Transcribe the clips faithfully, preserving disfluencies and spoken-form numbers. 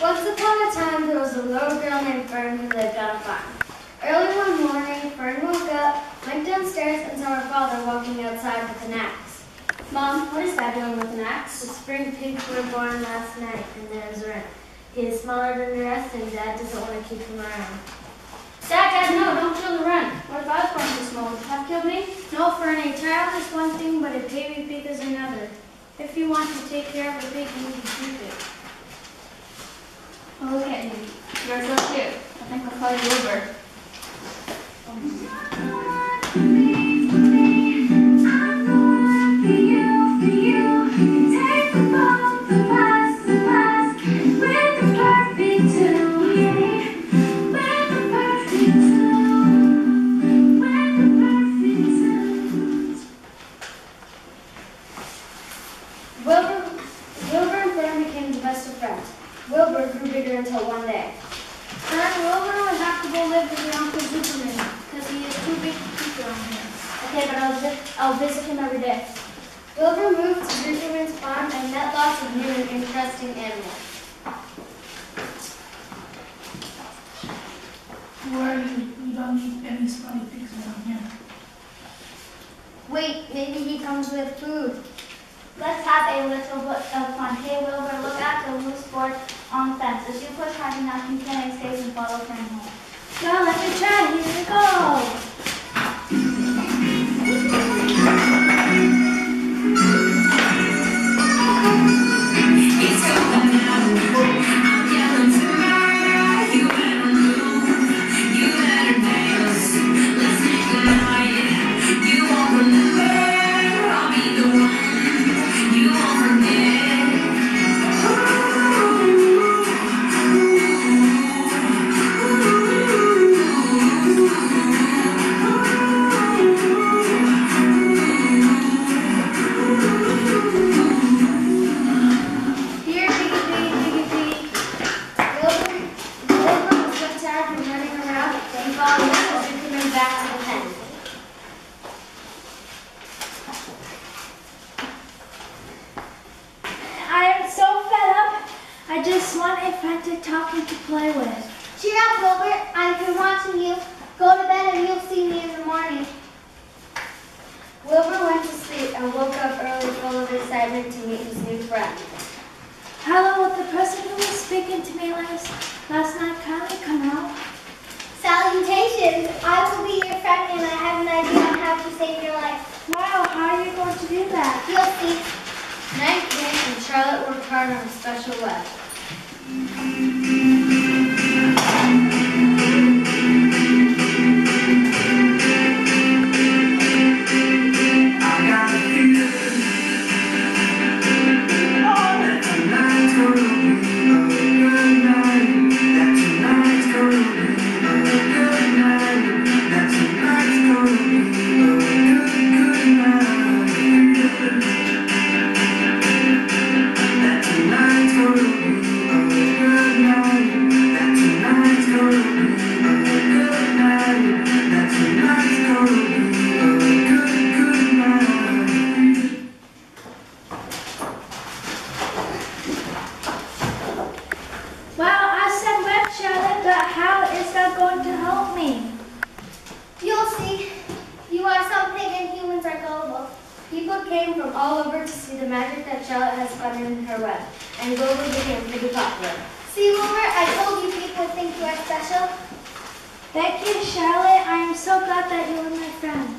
Once upon a time, there was a little girl named Fern who lived on a farm. Early one morning, Fern woke up, went downstairs, and saw her father walking outside with an axe. Mom, what is Dad doing with an axe? The spring pigs were born last night, and there's Ren. He is smaller than the rest, and Dad doesn't want to keep him around. Dad, Dad, no, don't kill the wren. What if I was born so small? Would you have killed me? No, Fern, a child is one thing, but a baby pig is another. If you want to take care of a pig, you need to keep it. Oh, look at you. You're so cute. I think I'll call you Wilbur. Wilbur, Wilbur and Fern became the best of friends. Wilbur grew bigger until one day. Fern, Wilbur would have to go live with your Uncle Superman because he is too big to keep around here. Okay, but I'll, vi I'll visit him every day. Wilbur moved to Superman's farm and met lots of new and interesting animals. Worry, we don't need any smelly pigs around here. Wait, maybe he comes with food. Let's have a little bit of fun. Hey, Wilbur, look at the loose board on the fence. As you push hard enough, you can escape and follow Fern home. Now let me try. Here we go. I just want a friend to talk and to play with. Cheer up, Wilbur. I've been watching you. Go to bed and you'll see me in the morning. Wilbur went to sleep and woke up early full of excitement to meet his new friend. Hello, would the person who was speaking to me last, last night kindly come out? Salutations. I will be your friend and I have an idea on how to save your life. Wow, how are you going to do that? You'll see. Night came and Charlotte worked hard on a special web. People came from all over to see the magic that Charlotte has spun in her web, and Wilbur became pretty popular. See, Wilbur, I told you people would think you are special. Thank you, Charlotte. I am so glad that you were my friend.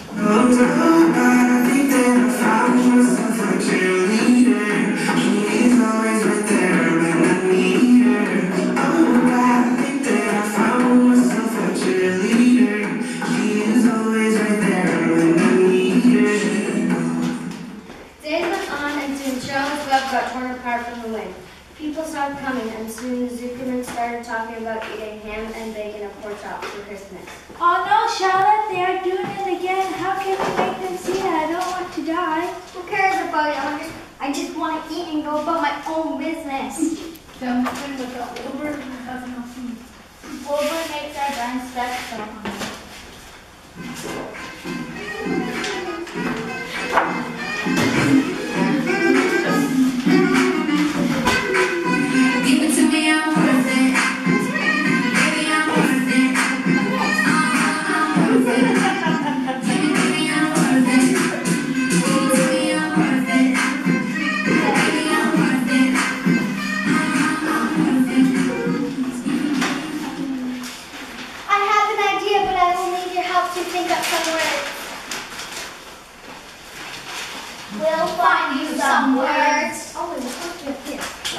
Got torn apart from the wind. People started coming, and soon the Zuckerman started talking about eating ham and bacon and pork chops for Christmas. Oh no, Charlotte, they are doing it again. How can we make them see that? I don't want to die. Who cares about it? I just want to eat and go about my own business. Tell me without Wilbur, we have enough food. Wilbur makes our friends special. Give it to me.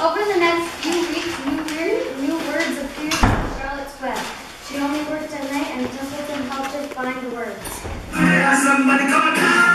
Over the next few weeks, new, weird, new words appeared in Charlotte's web. She only worked at night, and Templeton helped her find the words. Somebody call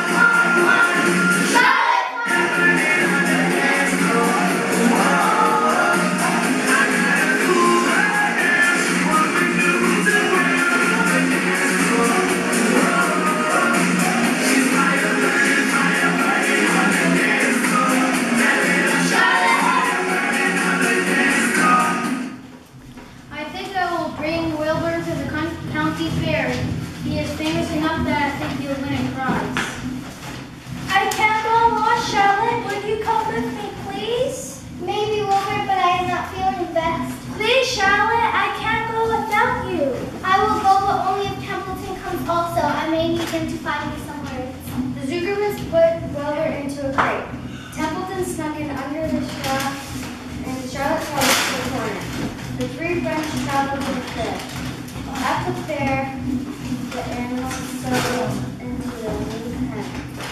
He is famous enough that I think he'll win a prize. I can't go along, Charlotte. Would you come with me, please? Maybe, Wilbur, but I am not feeling best. Please, Charlotte, I can't go without you. I will go, but only if Templeton comes also. I may need him to find me some words. The Zuckermans put Wilbur into a crate. Templeton snuck in under the straw, and Charlotte followed to the corner. The three friends traveled to the fair. At the fair, the animals settled into the new pen.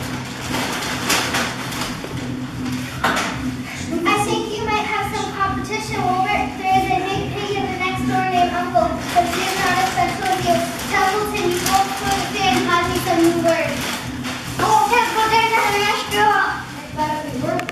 I think you might have some competition, Wilbur. There is a big pig in the next door named Uncle, but she is not as special as you. Templeton, you both go to the fair and find me some new words. Oh, Templeton, the next girl. I thought it would work.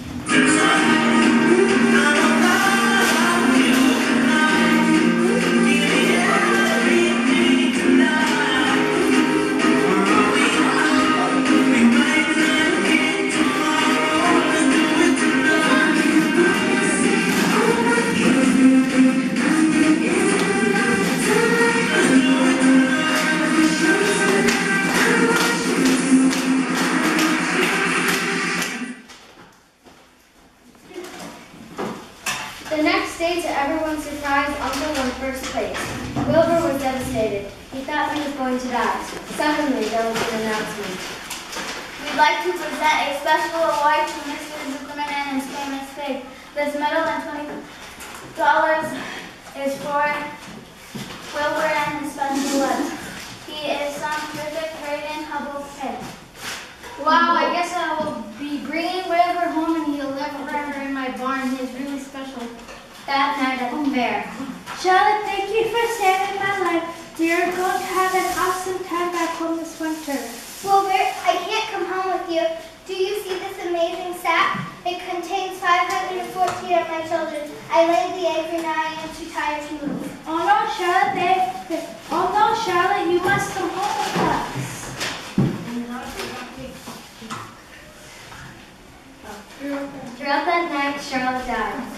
The next day, to everyone's surprise, Uncle won first place. Wilbur was devastated. He thought he was going to die. Suddenly, there was an announcement. We'd like to present a special award to Mister Zuckerman and his famous pig. This medal and twenty dollars is for Wilbur and his special web. He is some perfect Hayden Hubble pig. Wow, I guess I will be bringing Wilbur home and he'll live forever in my barn. He is really special. That night at the fair. Charlotte, thank you for saving my life. We are going to have an awesome time back home this winter. Wilbur, I can't come home with you. Do you see this amazing sack? It contains five hundred fourteen of my children. I laid the eggs and now I am too tired to move. Oh no, Charlotte, they, they, oh no, Charlotte, you must come home with us. Throughout that night, Charlotte died.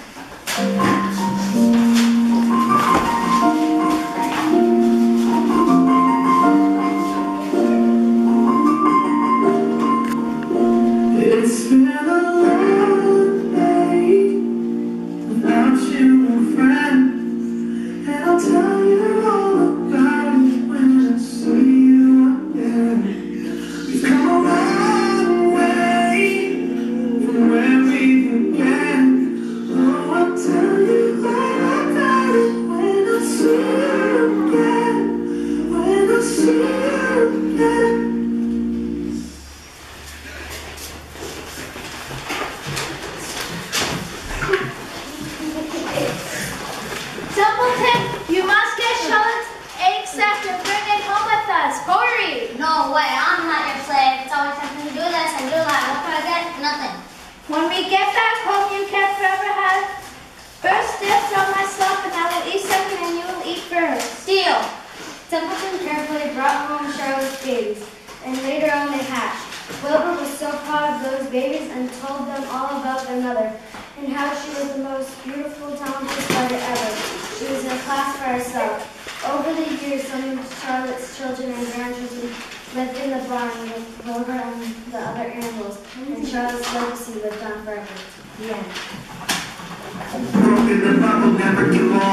It's been a long day without you, my friend, and I'll tell you all about it when I see you again. We've come a long way from where we began. Oh, I'll tell you all about it when I see you again. When I see you again. Templeton, you must get Charlotte's egg sack and bring it home with us. Hurry! No way, I'm not your slave. It's always something to do this and do that. What can I get? Nothing. When we get back home, you can forever have first dibs on myself, and I will eat second, and you will eat first. Deal. Templeton carefully brought home Charlotte's babies, and later on they hatched. Wilbur was so proud of those babies and told them all about their mother, and how she was the most beautiful, talented spider ever. She was in a class for herself. Over the years, some of Charlotte's children and grandchildren lived in the barn with Wilbur and the other animals, and Charlotte's legacy lived on forever. The end. Broken the bubble, never too long.